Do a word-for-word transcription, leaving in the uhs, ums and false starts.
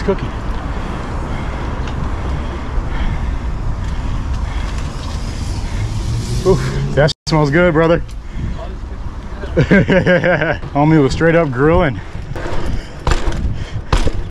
cooking. Ooh, that smells good, brother. Homie was straight up grilling.